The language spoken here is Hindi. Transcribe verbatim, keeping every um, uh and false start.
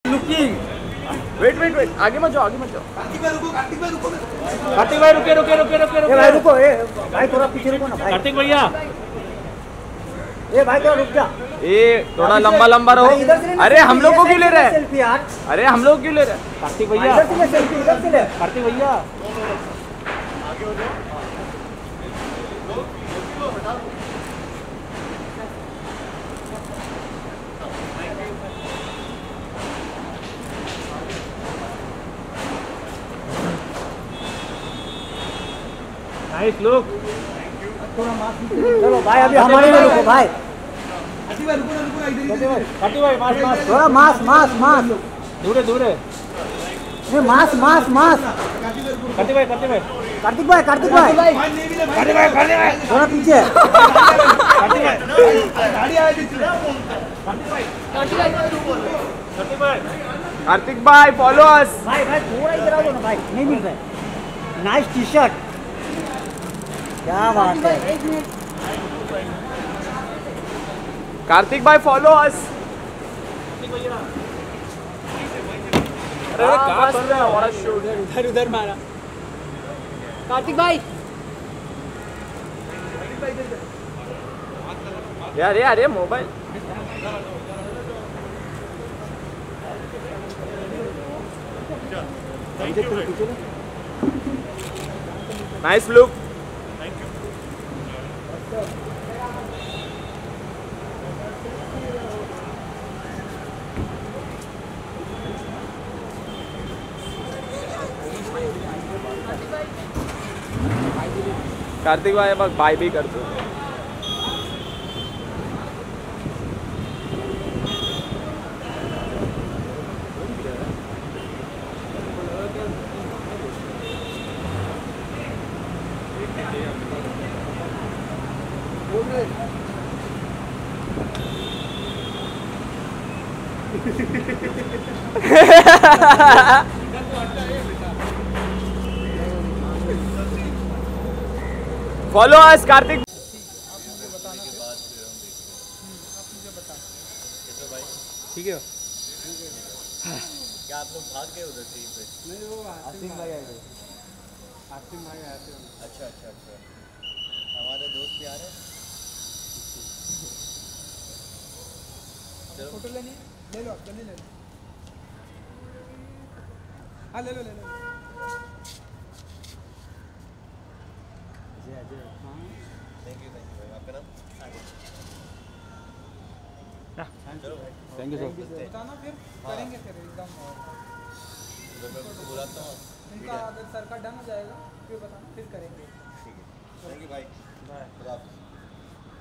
लुकिंग। वेट वेट वेट, आगे मत जाओ, आगे मत जाओ। कार्तिक भाई रुको, कार्तिक भाई रुको, कार्तिक भाई रुके रुके रुके रुके रुके भाई रुको, ए भाई थोड़ा पीछे रुको ना भाई। कार्तिक भैया, ए भाई थोड़ा रुक जा। ए थोड़ा लंबा लंबा रहो। अरे हम लोग को क्यों ले रहे हैं? अरे हम लोग क्यों ले रहे हैं? कार्तिक भैया इधर से ले सेल्फी, इधर से ले। कार्तिक भैया नाइस लुक। चलो भाई अभी हमारे में रुको भाई। कार्तिक भाई रुको ना, रुको ना, इधर इधर। कार्तिक भाई मास मास थोड़ा मास मास मास। दूरे दूरे। ए मास मास मास। कार्तिक भाई रुको। कार्तिक भाई कार्तिक भाई कार्तिक भाई कार्तिक भाई भाई नहीं भी ले भाई। कार्तिक भाई कार्तिक भाई थोड़ा पीछे। कार्तिक भाई गाड़ी आ गई थी। कार्तिक भाई कार्तिक भाई फॉलो अस। भाई भाई थोड़ा इधर आओ ना भाई, नहीं मिल रहा है। नाइस टी शर्ट, क्या बात है। कार्तिक भाई फॉलो अस। अरे क्या कर रहा है? हमारा शो इधर उधर मारा। कार्तिक भाई यार ये अरे मोबाइल नाइस लुक। कार्तिक भाई बस बाय भी कर दो। Follow us Kartik. ठीक है। क्या आप लोग भाग गए उधर ट्रिप पे? नहीं वो आसिम भाई आए थे। आसिम भाई आए थे। अच्छा अच्छा अच्छा, हमारे दोस्त भी आ रहे हैं। चलो फोटो लेनी ले लो, जल्दी ले लो। हाँ ले लो ले लो। थैंक यू थैंक यू भाई। आपका नाम? चलो भाई, थैंक यू सर। बताना फिर करेंगे फिर एकदम। मैं उनको बुलाता हूँ। इनका अगर सर का डन हो जाएगा फिर बताना, फिर करेंगे। ठीक है, थैंक यू भाई। बाय। खुदा हाफिज़।